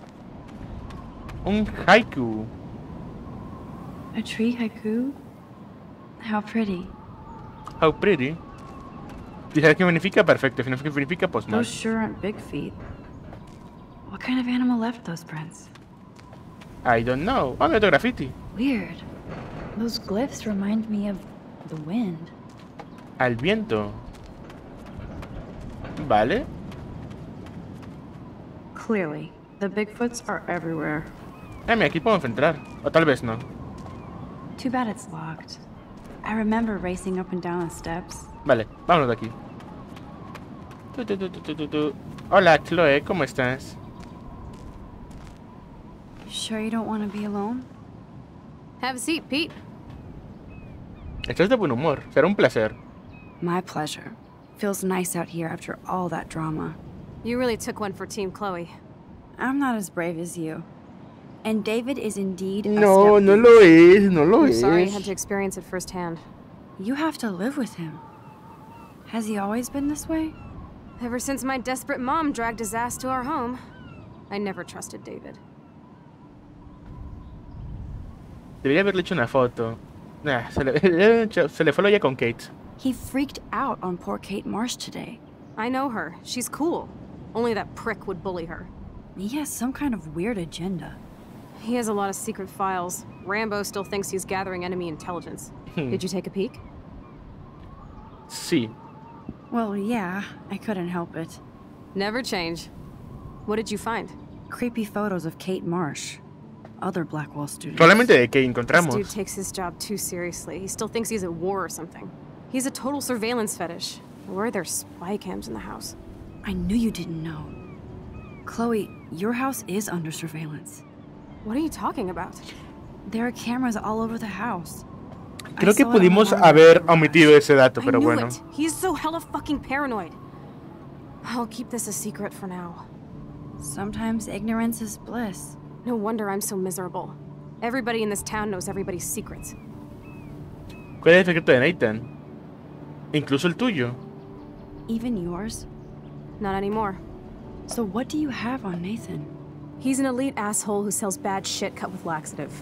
Un haiku. A tree haiku? How pretty. How pretty. ¿Sabes qué significa? Perfecto. ¿Qué significa? Pues no. Those sure aren't big feet. What kind of animal left those prints? I don't know. Oh, otro graffiti. Weird. Those glyphs remind me of the wind. Al viento. Vale. Clearly, the Bigfoots are everywhere. Mira, aquí podemos entrar. O tal vez no. Too bad it's locked. I remember racing up and down the steps. Vale, vámonos de aquí. Hola, Chloe, ¿cómo estás? Sure you don't want to be alone? Have a seat, Pete. Estás de buen humor. Será un placer. My pleasure. Feels nice out here after all that drama. You really took one for Team Chloe. I'm not as brave as you. And David is indeed a No, step no beast. lo es, no lo I'm es. sorry you had to experience it firsthand. You have to live with him. Has he always been this way? Ever since my desperate mom dragged his ass to our home, I never trusted David. Debería haberle hecho una foto. Nah, se le fue la olla con Kate. He freaked out on poor Kate Marsh today. I know her. She's cool. Only that prick would bully her. He has some kind of weird agenda. He has a lot of secret files. Rambo still thinks he's gathering enemy intelligence. Did you take a peek? Sí. Well, yeah, I couldn't help it. Never change. What did you find? Creepy photos of Kate Marsh. Other Blackwell students. Probablemente de que This encontramos. dude takes his job too seriously. He still thinks he's at war or something. He's a total surveillance fetish. Where are there spy cams in the house? I knew you didn't know. Chloe, your house is under surveillance. What are you talking about? There are cameras all over the house. Creo que pudimos haber omitido ese dato, pero I knew bueno. it. He's so hella fucking paranoid. I'll keep this a secret for now. Sometimes ignorance is bliss. No wonder I'm so miserable. Everybody in this town knows everybody's secrets. ¿Cuál es el secreto de Nathan? Incluso el tuyo. Even yours? Not anymore. So what do you have on Nathan? He's an elite asshole who sells bad shit cut with laxative.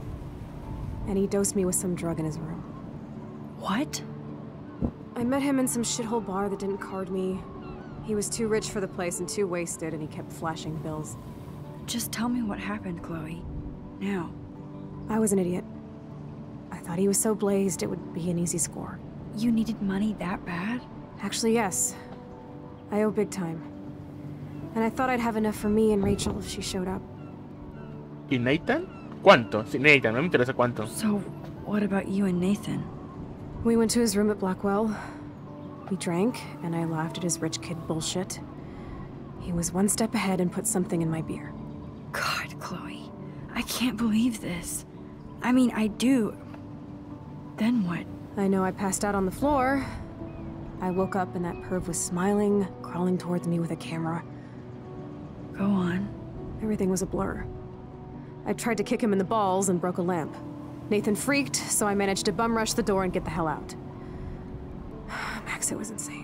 And he dosed me with some drug in his room. What? I met him in some shithole bar that didn't card me. He was too rich for the place and too wasted, and he kept flashing bills. Just tell me what happened, Chloe. Now. I was an idiot. I thought he was so blazed it would be an easy score. You needed money that bad? Actually, yes. I owe big time. And I thought I'd have enough for me and Rachel if she showed up. ¿Y Nathan? ¿Cuánto? Sí, Nathan, no me interesa cuánto. So, what about you and Nathan? We went to his room at Blackwell. We drank, and I laughed at his rich kid bullshit. He was one step ahead and put something in my beer. God, Chloe. I can't believe this. I mean, I do. Then what? I know I passed out on the floor. I woke up and that perv was smiling, crawling towards me with a camera. Go on. Everything was a blur. I tried to kick him in the balls and broke a lamp. Nathan freaked, so I managed to bum rush the door and get the hell out. Max, it was insane.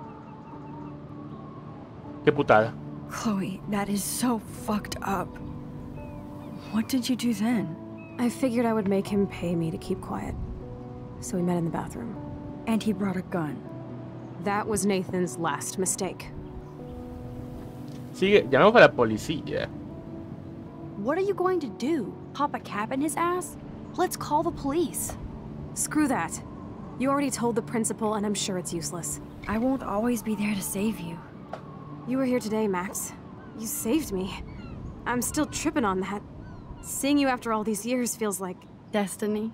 Qué putada. Chloe, that is so fucked up. What did you do then? I figured I would make him pay me to keep quiet. So we met in the bathroom. And he brought a gun. That was Nathan's last mistake. Sigue, llamamos a la policía. What are you going to do? Pop a cap in his ass? Let's call the police. Screw that. You already told the principal, and I'm sure it's useless. I won't always be there to save you. You were here today, Max. You saved me. I'm still tripping on that. Seeing you after all these years feels like... Destiny.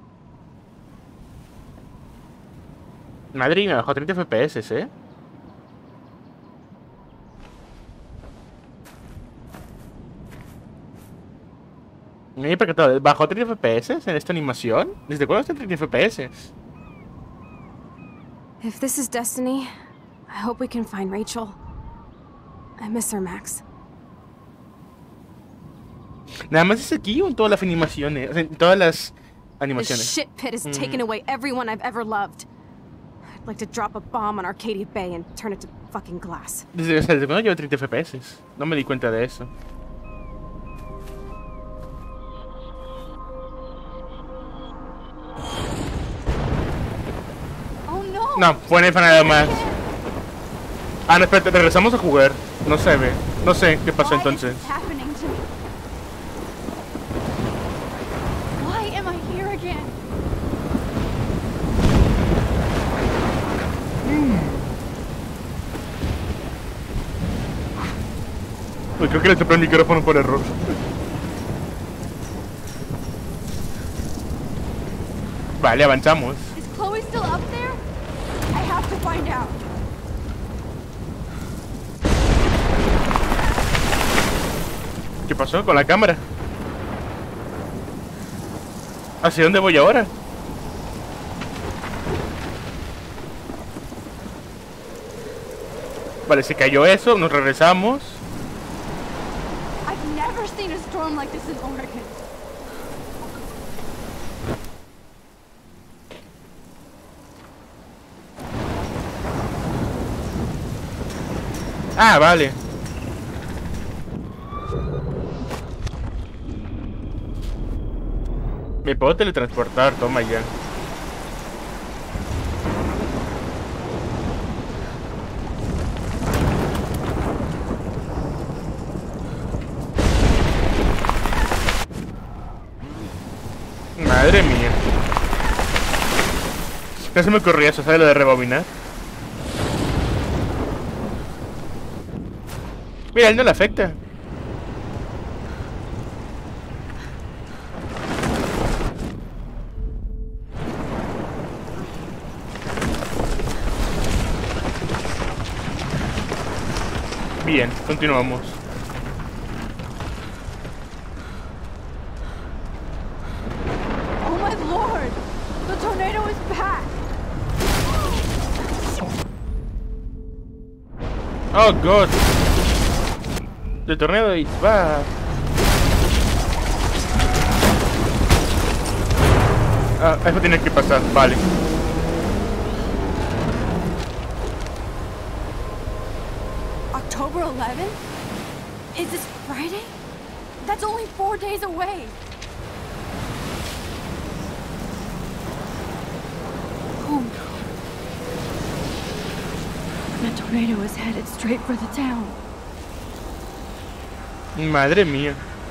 Madre mía, me bajó 30 FPS, ¿eh? Me he percatado, ¿bajó 30 FPS en esta animación? ¿Desde cuándo está 30 FPS? If this is destiny, I hope we can find Rachel. I miss her, Max. Nada más es aquí o en todas las animaciones, o sea, en todas las This animaciones. shit pit has taken away everyone I've ever loved. I'd like to drop a bomb on Arcadia Bay and turn it to fucking glass. Desde, o sea, ¿desde cuándo llevo 30 FPS? No me di cuenta de eso. Oh no! No, fue en nada más. Ah, no, espérate, regresamos a jugar. No se ve. No sé qué pasó entonces. Why is this happening to me? Why am I here again? Uy, creo que le toqué el micrófono por error. Vale, avanzamos. Is Chloe still up there? I have to find out. ¿Qué pasó con la cámara? ¿Hacia dónde voy ahora? Vale, se cayó eso, nos regresamos. I've never seen a storm like this in Oregon. Ah, vale. Me puedo teletransportar, toma ya. Madre mía. No se me ocurría eso, ¿sabes lo de rebobinar? Mira, él no le afecta. Bien, continuamos. Oh my lord! The tornado is back! Oh god. The tornado is back. Ah, eso tiene que pasar, vale. October 11th? Is this Friday? That's only 4 days away. Oh no. The tornado is headed straight for the town. Madre mía.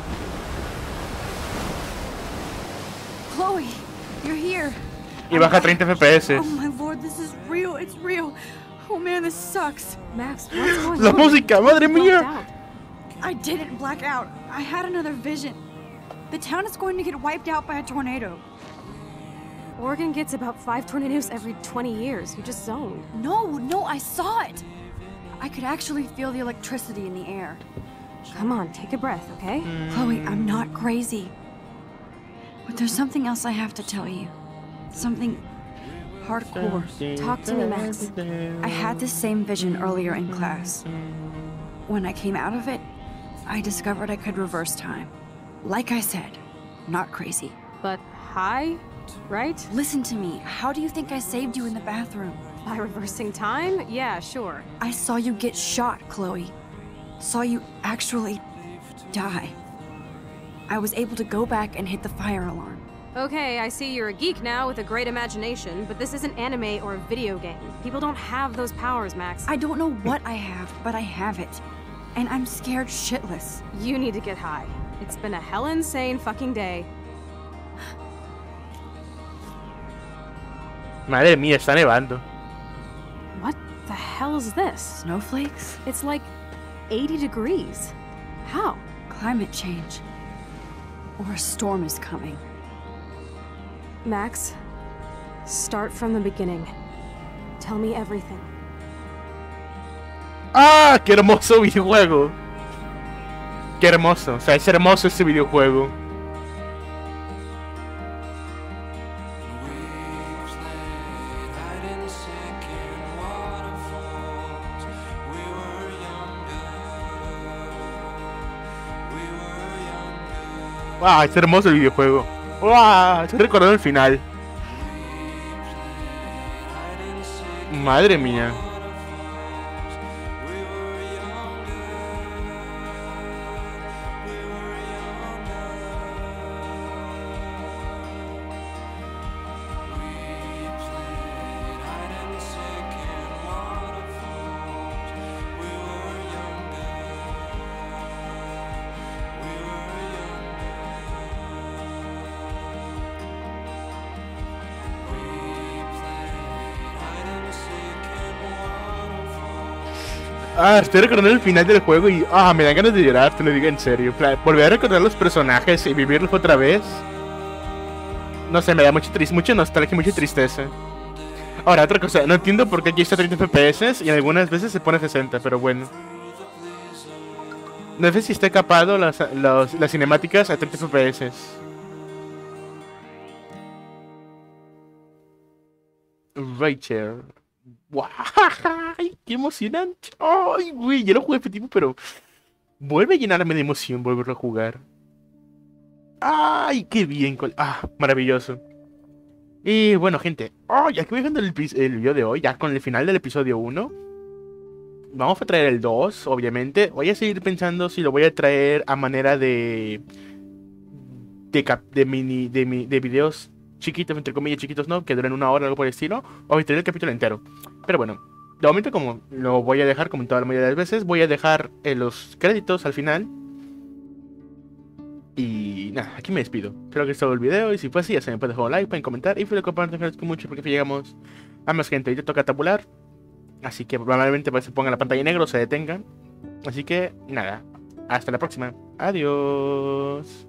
Chloe, you're here. Y baja 30 FPS. Oh my lord, this is real. It's real. Oh man, this sucks. Max, what's going La on? música, madre mía. I didn't black out. I had another vision. The town is going to get wiped out by a tornado. Oregon gets about 5 tornadoes every 20 years. You just zoned. No, I saw it. I could actually feel the electricity in the air. Come on, take a breath, okay? Chloe, I'm not crazy. But there's something else I have to tell you. Something hardcore. Talk to me, Max. I had this same vision earlier in class. When I came out of it, I discovered I could reverse time. Like I said, not crazy. But high, right? Listen to me. How do you think I saved you in the bathroom? By reversing time? Yeah, sure. I saw you get shot, Chloe. Saw you actually die. I was able to go back and hit the fire alarm. Okay, I see you're a geek now with a great imagination, but this isn't anime or a video game. People don't have those powers, Max. I don't know what I have, but I have it. And I'm scared shitless. You need to get high. It's been a hell insane fucking day. Madre mía, está nevando. What the hell is this? Snowflakes? It's like 80 degrees. How? Climate change. Or a storm is coming. Max, start from the beginning. Tell me everything. ¡Ah! ¡Qué hermoso videojuego! ¡Qué hermoso! O sea, es hermoso este videojuego. ¡Wow! Es hermoso el videojuego. ¡Wow! Estoy recordando el final. Madre mía. Ah, estoy recordando el final del juego y me dan ganas de llorar, te lo digo en serio. Volver a recordar los personajes y vivirlos otra vez. No sé, me da mucha nostalgia, mucha tristeza. Ahora, otra cosa, no entiendo por qué aquí está 30 FPS y algunas veces se pone 60, pero bueno. No sé si está capado las cinemáticas a 30 FPS. Rachel. ¡Wow! ¡Qué emocionante! ¡Ay, güey! Ya lo jugué efectivo, pero vuelve a llenarme de emoción volverlo a jugar. ¡Ay, qué bien! Maravilloso. Y bueno, gente. Ya que voy dejando el video de hoy, ya con el final del episodio 1. Vamos a traer el 2, obviamente. Voy a seguir pensando si lo voy a traer a manera de de videos chiquitos, entre comillas chiquitos, ¿no? Que duren 1 hora o algo por el estilo, o tener el capítulo entero. Pero bueno, de momento, como lo voy a dejar, como en toda la mayoría de las veces, voy a dejar los créditos al final. Y nada, aquí me despido. Espero que os haya gustado el video, y si fue así, ya se me puede dejar un like, pueden comentar, y si lo comparten, agradezco mucho porque llegamos a más gente. Ahorita toca tabular, así que probablemente se ponga la pantalla en negro, se detenga. Así que nada, hasta la próxima. Adiós.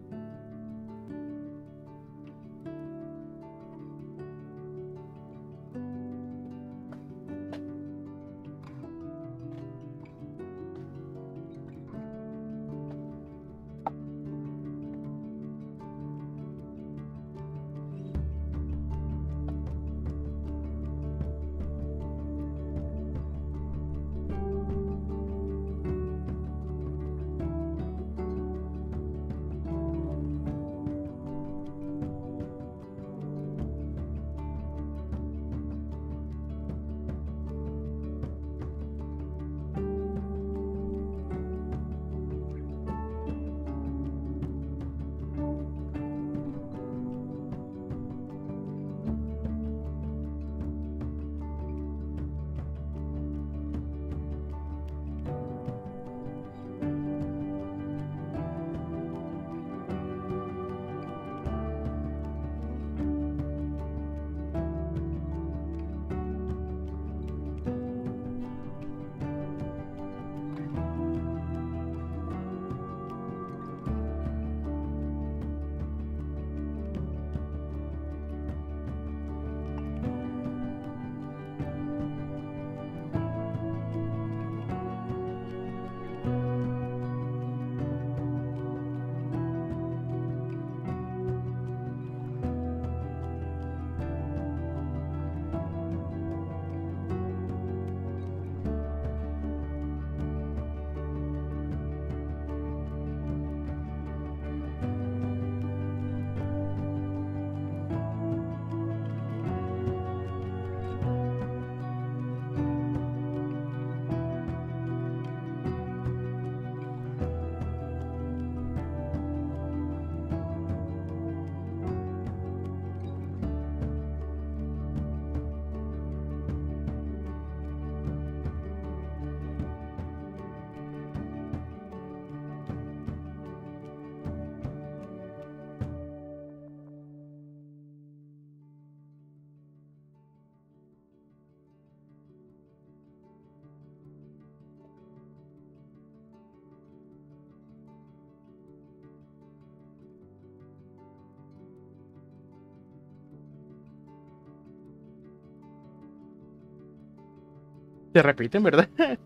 Se repiten, ¿verdad?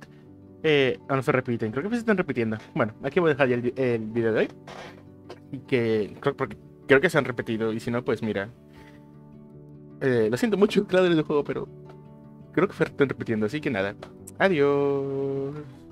No se repiten, creo que se están repitiendo. Bueno, aquí voy a dejar ya el video de hoy. Y que creo que se han repetido. Y si no, pues mira. Lo siento mucho, claro, del juego, pero creo que se están repitiendo. Así que nada. Adiós.